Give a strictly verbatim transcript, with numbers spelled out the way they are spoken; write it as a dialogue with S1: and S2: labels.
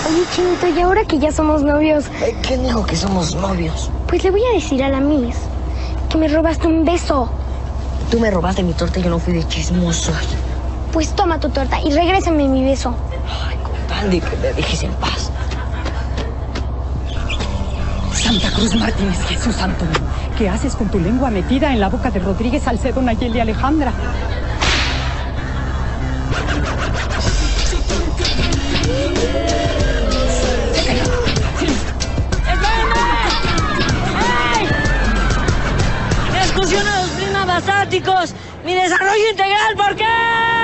S1: Oye, Chinito, ¿y ahora que ya somos novios?
S2: Eh, ¿Quién dijo que somos novios?
S1: Pues le voy a decir a la Miss que me robaste un beso.
S2: Tú me robaste mi torta y yo no fui de chismoso.
S1: Pues toma tu torta y regrésame mi beso.
S2: Ay, con tal de que me dejes en paz.
S3: Santa Cruz Martínez, Jesús Santo, ¿qué haces con tu lengua metida en la boca de Rodríguez, Salcedo, Nayeli, Alejandra?
S4: ¡Excursión a los prismas basálticos! ¡Mi desarrollo integral! ¿Por qué?